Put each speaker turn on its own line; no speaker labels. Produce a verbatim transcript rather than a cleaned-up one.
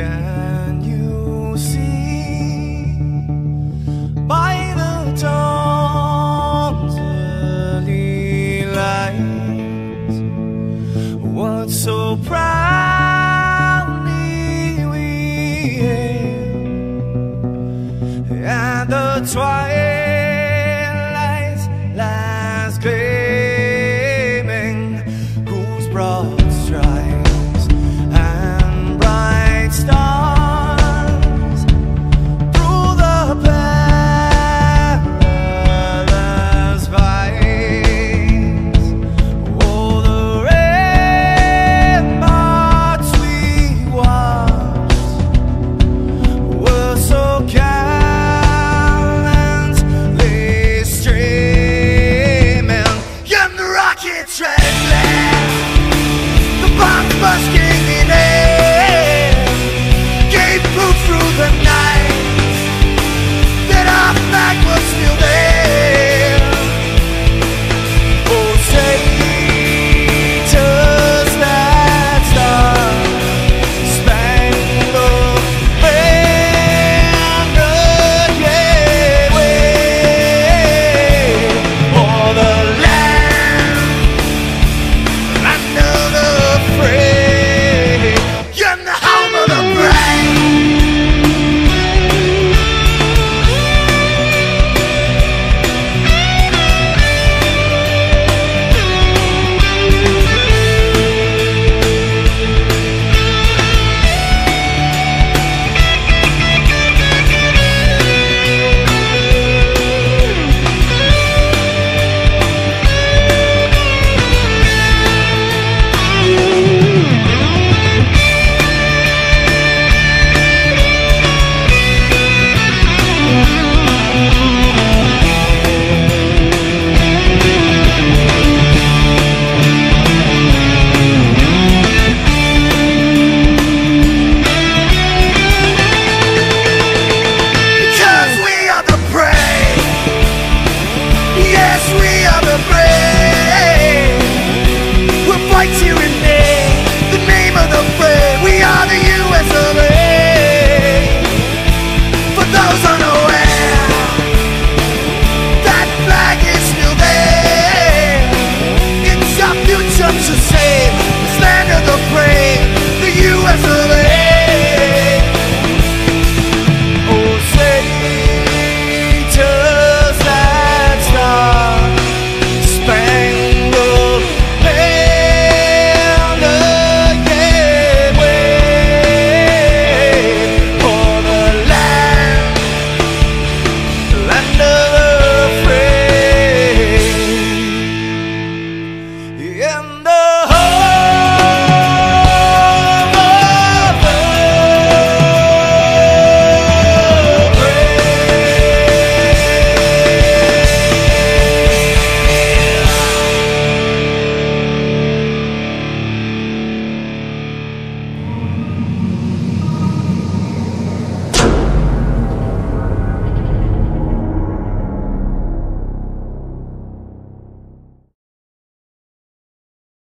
Can you see by the dawn's early light what so proudly we hailed at the twilight's last gleaming, whose broad stripes and bright stars through the perilous fights, oh, the ramparts we watched were so gallantly streaming, and the rocket tread left the bomb musket.